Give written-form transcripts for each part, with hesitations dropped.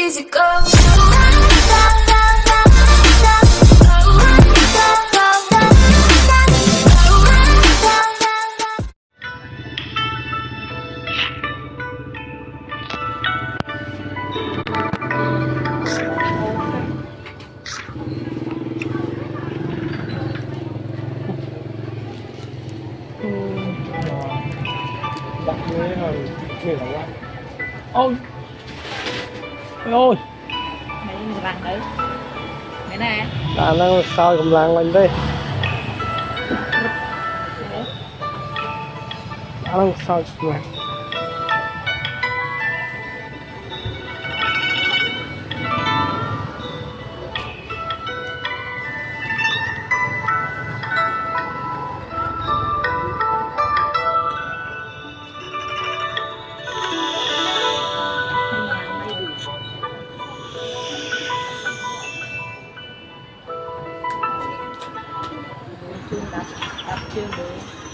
easy go. Đặt dưới rồi kìa là quá. Ôi ôi mày răng nữa mày nè nó soi cầm lăng lên đi nó soi cầm lăng đập chưa được.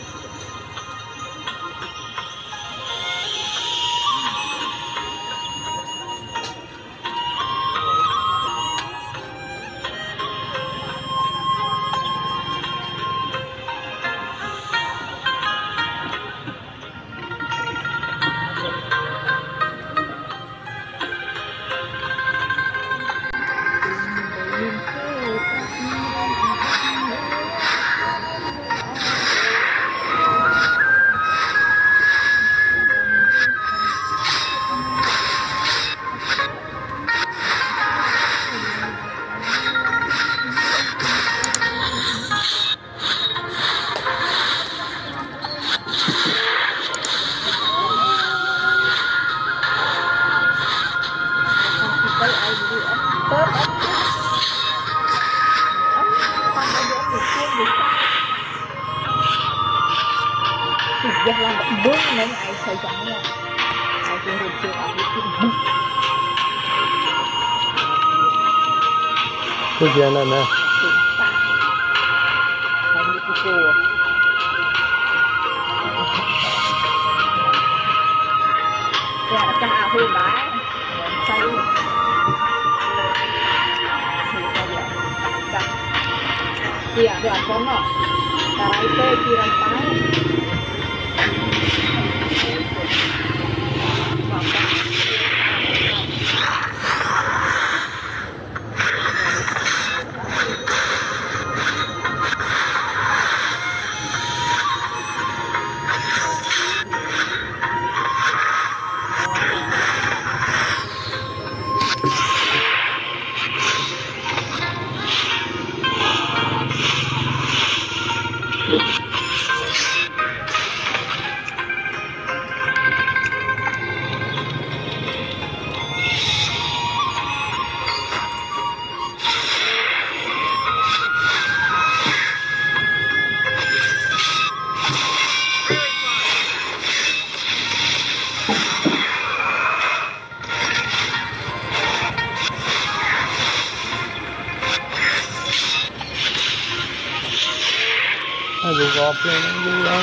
Jangan lambat bung main air sayangnya. Aku rujuk aku bung. Tujuan mana? Kami pukul. Ya, cah aku baik. Saya. Iya, dua kono. Cara itu kiran pai. Aduh, goblok juga.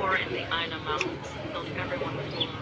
war in the Aina Mountains filled everyone with alarm.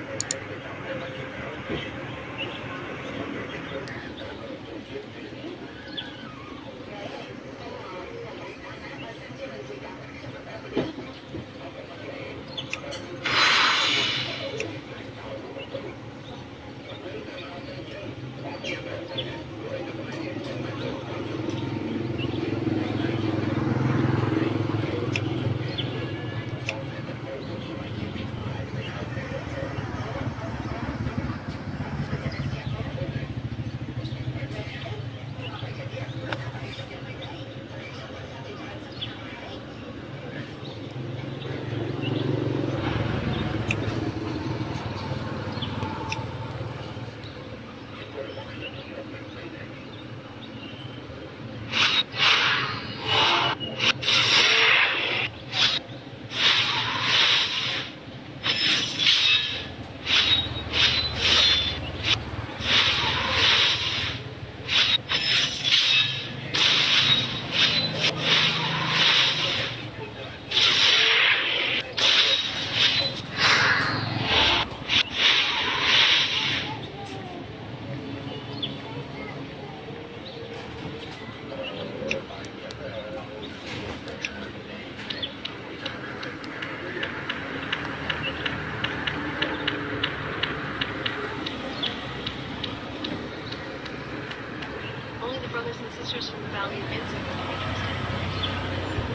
Brothers and sisters from the Valley of Innsmouth can be trusted.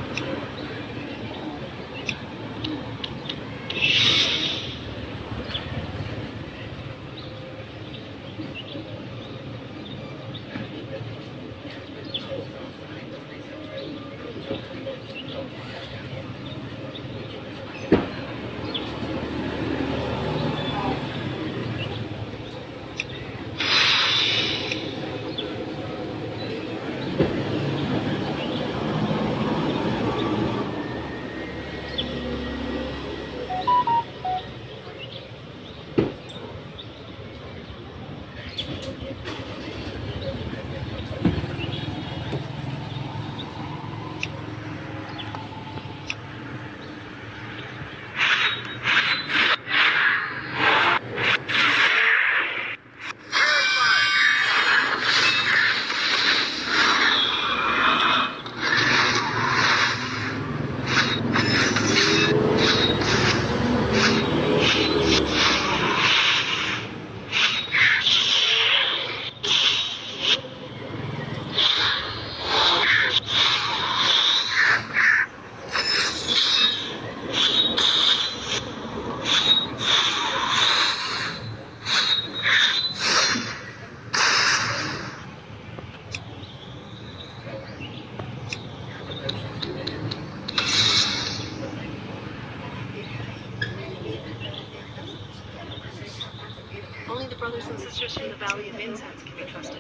Only the brothers and sisters from the Valley of Incense can be trusted.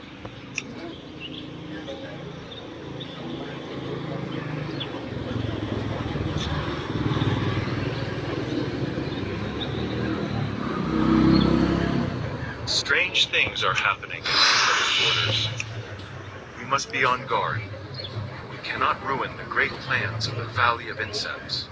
Strange things are happening in the headquarters. We must be on guard. We cannot ruin the great plans of the Valley of Incense.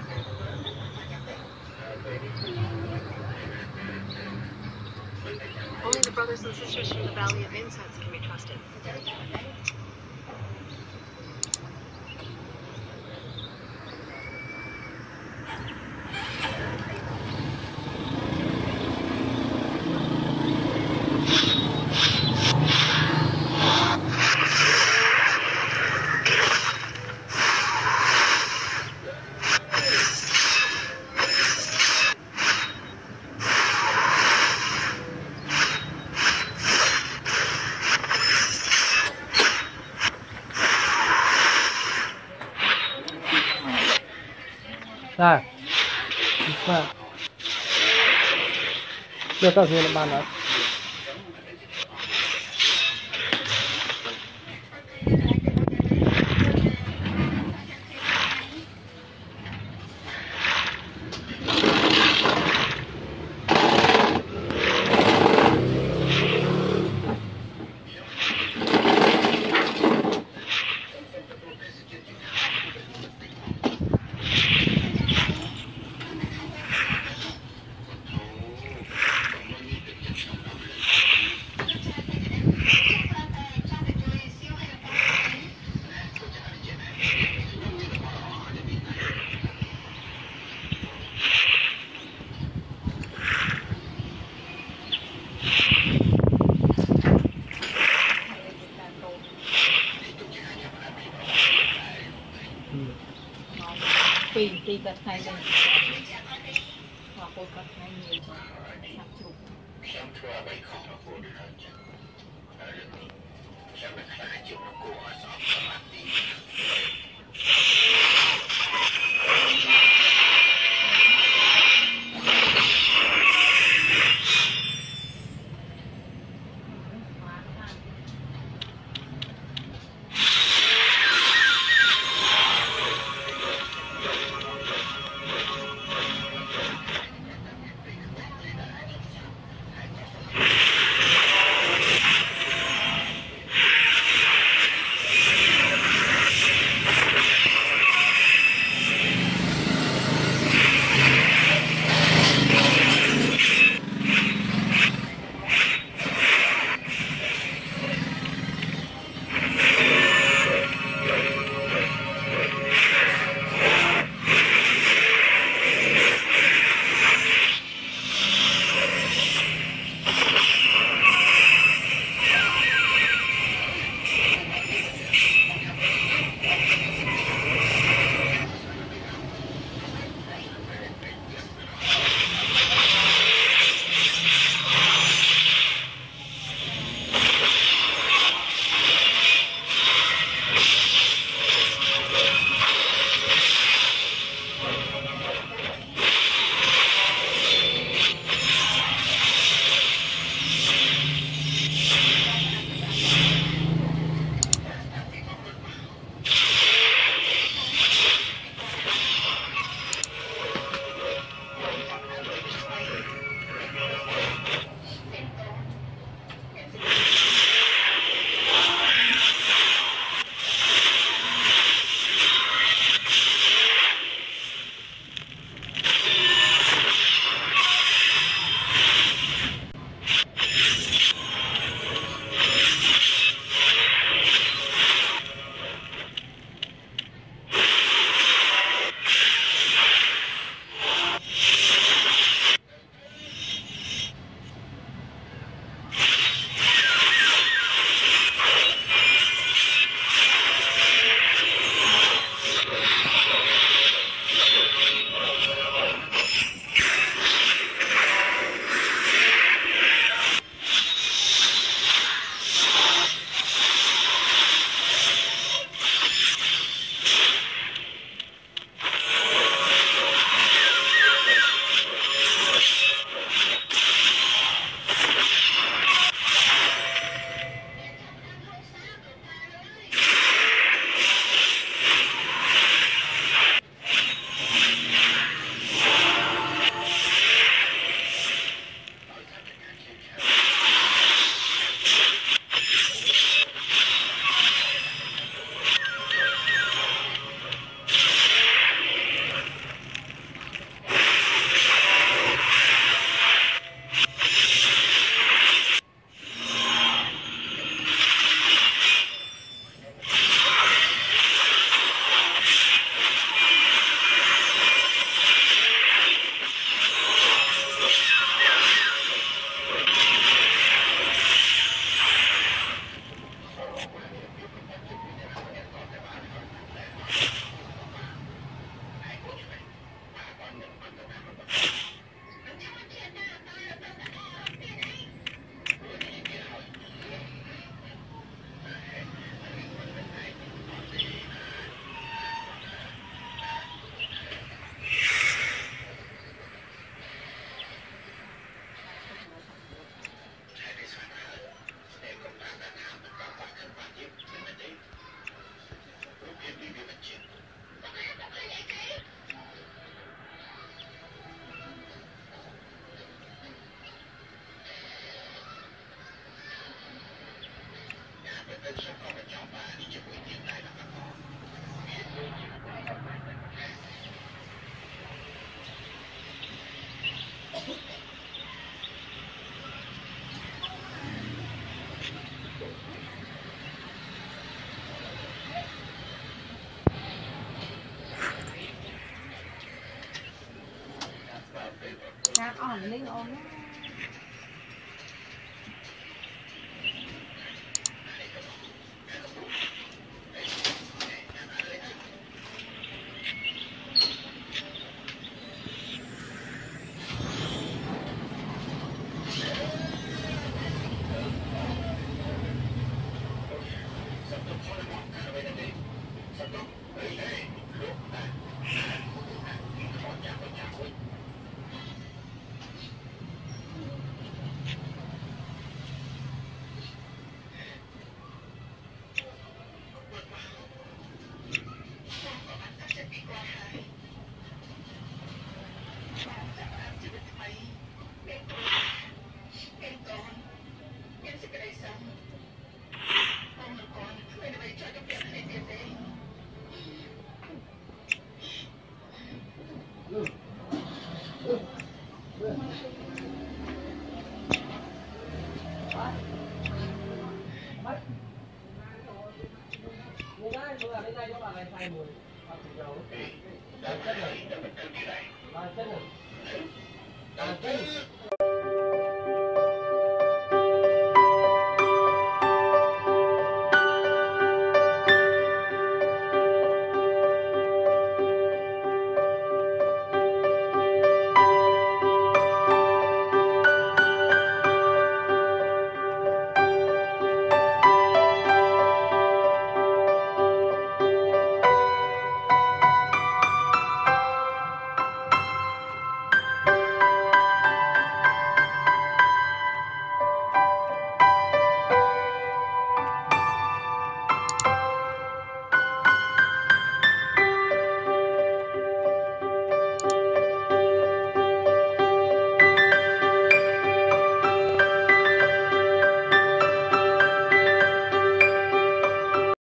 Only the brothers and sisters from the Valley of Incense can be trusted. Rồi, đưa tao xuống là bàn đó. ពីកាត់ថ្ងៃនេះមកពោលកាត់ថ្ងៃនេះសាប់ជ្រុក Xiao, hành lý ngon á.